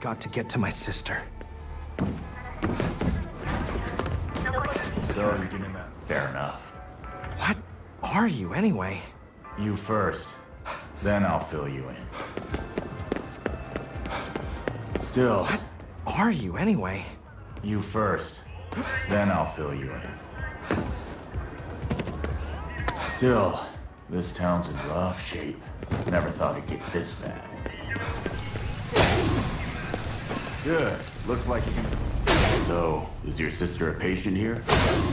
got to get to my sister. So you're getting that? Fair enough. What are you, anyway? You first. Then I'll fill you in. Still. What are you, anyway? You first. Then I'll fill you in. Still, this town's in rough shape. Never thought it'd get this bad. Good. Looks like you can... So, is your sister a patient here?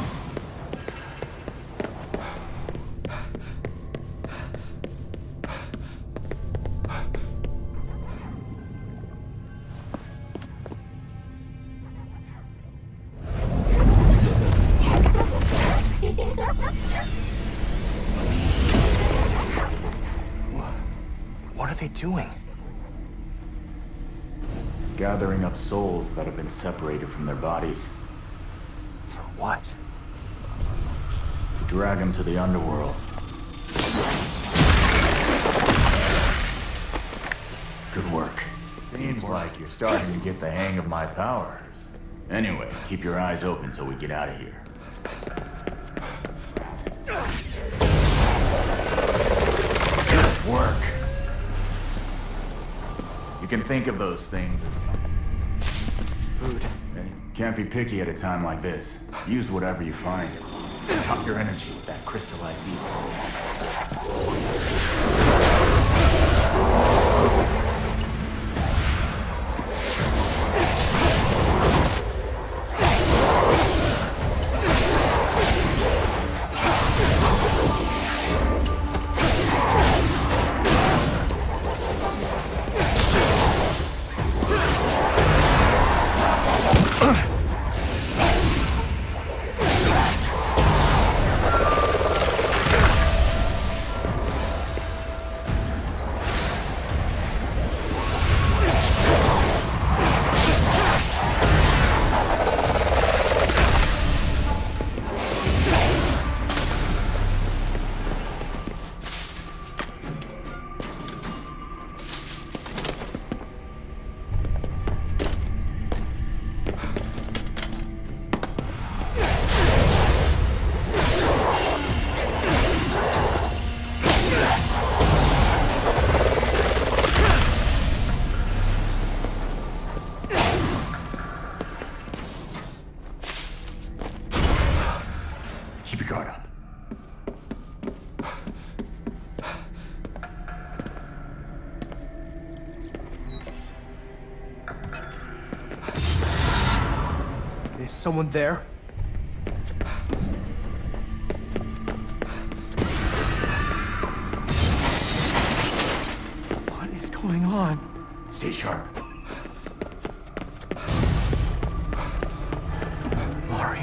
What are they doing? Gathering up souls that have been separated from their bodies. For what? To drag them to the underworld. Good work. Seems like you're starting to get the hang of my powers. Anyway, keep your eyes open till we get out of here. Good work. You can think of those things as Food. Can't be picky at a time like this. Use whatever you find. Top your energy with that crystallized evil. Keep your guard up. Is someone there? What is going on? Stay sharp. Mari.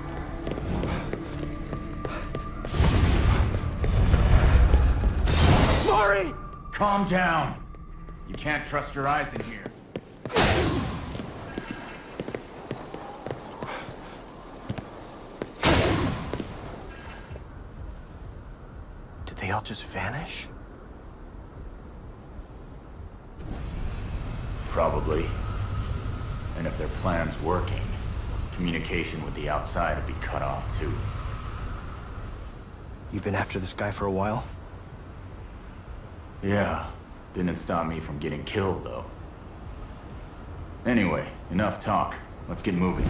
Mari! Calm down. You can't trust your eyes in here. Did they all just vanish? Probably. And if their plan's working, communication with the outside would be cut off too. You've been after this guy for a while? Yeah. Didn't stop me from getting killed, though. Anyway, enough talk. Let's get moving.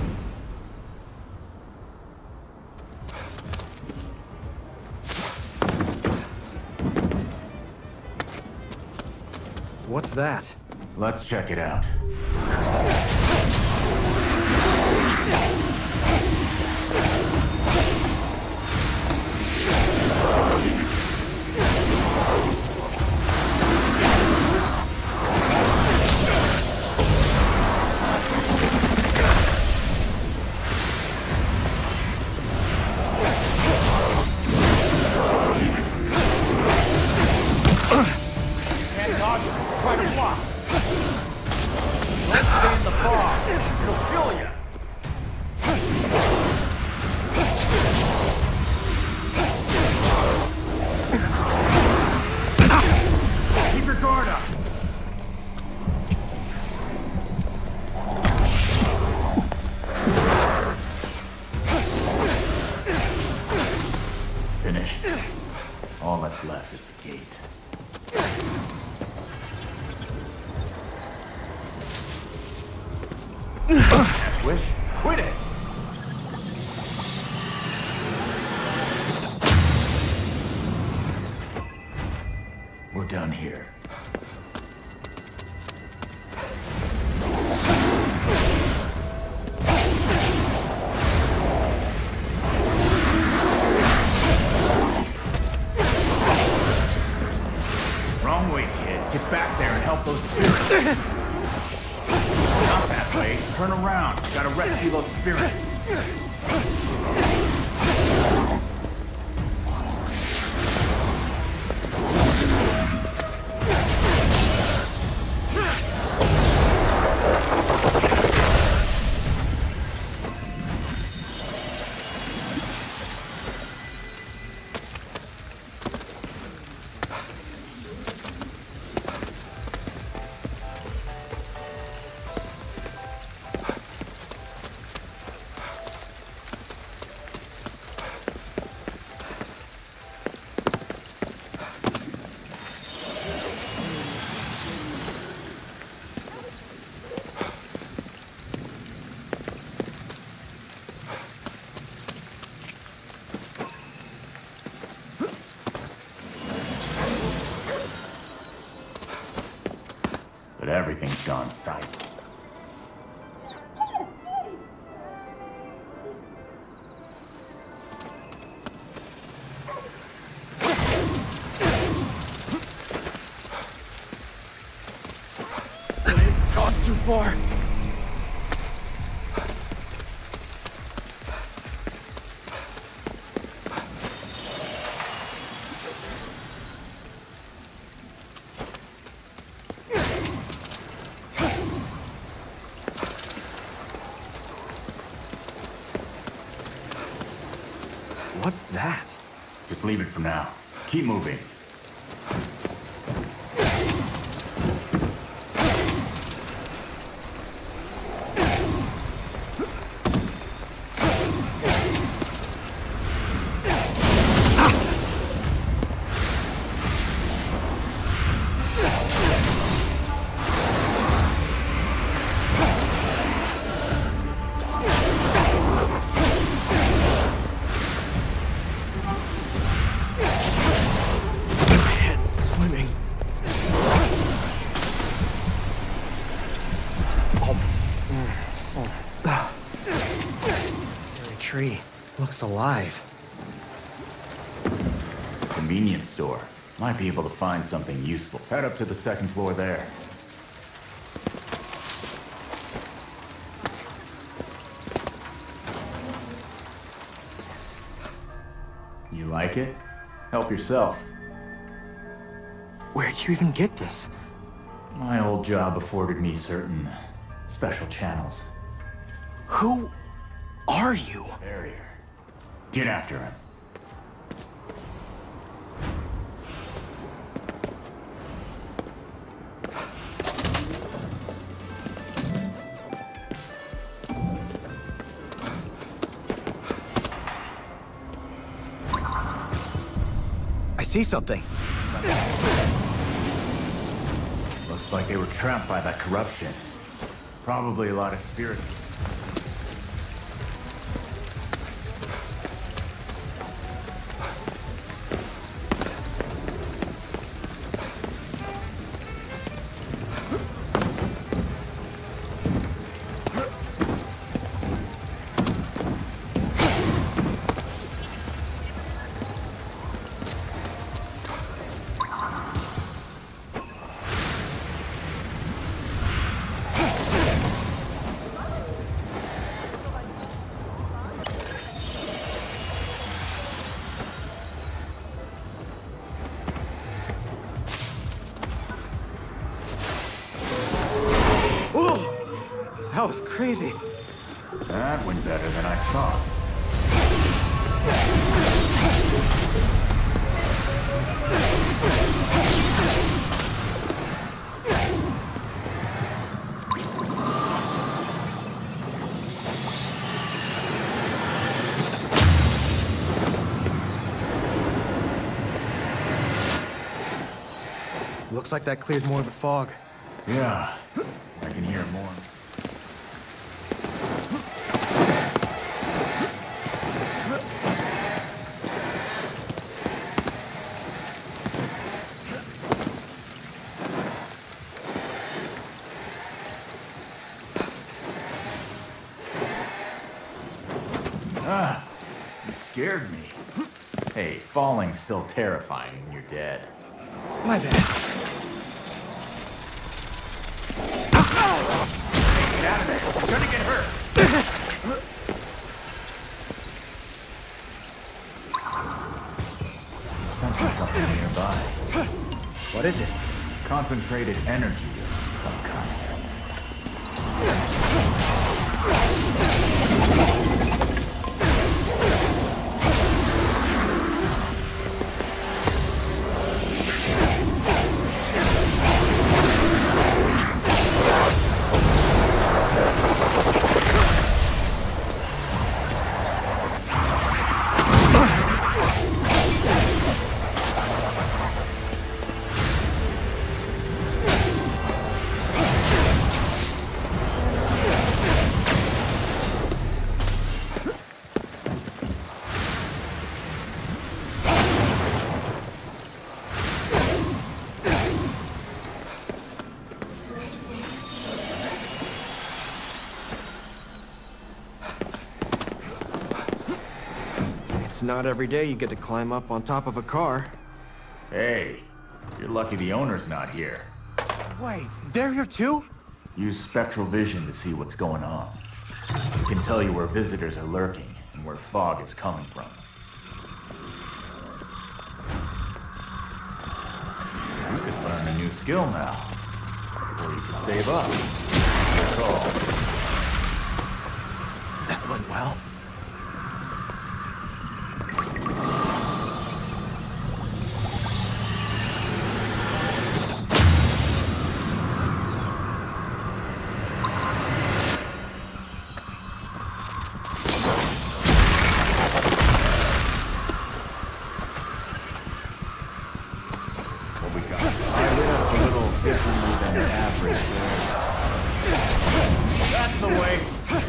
What's that? Let's check it out. Can't dodge it. Try to block. Don't stay in the fog. It'll kill you. Keep your guard up. Wish? Quit it! We're done here. Wrong way, kid. Get back there and help those spirits. Not that way. Turn around. Gotta rescue those spirits. But everything's gone silent. Gone too far. What's that? Just leave it for now. Keep moving. Tree looks alive. Convenience store. Might be able to find something useful. Head up to the second floor there. You like it? Help yourself. Where'd you even get this? My old job afforded me certain special channels. Who are you? Barrier. Get after him. I see something. Looks like they were trapped by that corruption. Probably a lot of spirit. That was crazy. That went better than I thought. Looks like that cleared more of the fog. Yeah, I can hear more. You scared me. Hey, falling's still terrifying when you're dead. My bad. Get out of there! You're gonna get hurt! Sensing something nearby. What is it? Concentrated energy of some kind. It's not every day you get to climb up on top of a car. Hey, you're lucky the owner's not here. Wait, they're here too? Use spectral vision to see what's going on. It can tell you where visitors are lurking and where fog is coming from. You could learn a new skill now. Or you could save up. Good call. That went well. That's the way.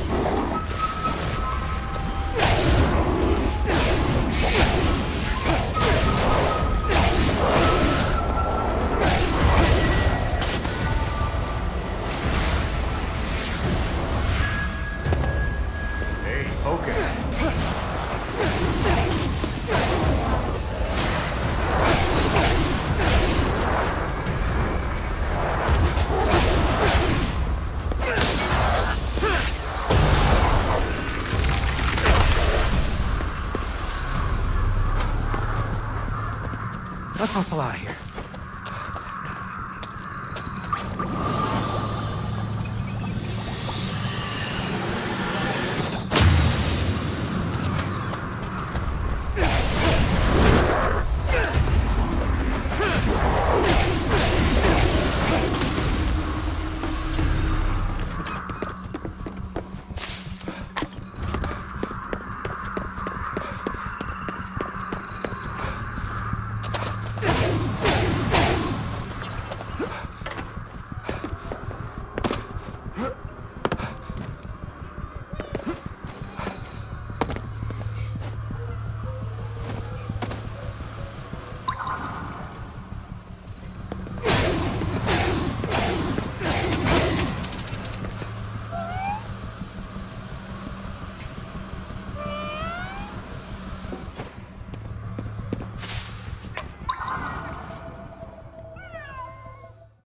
Hey, focus. Let's hustle out of here.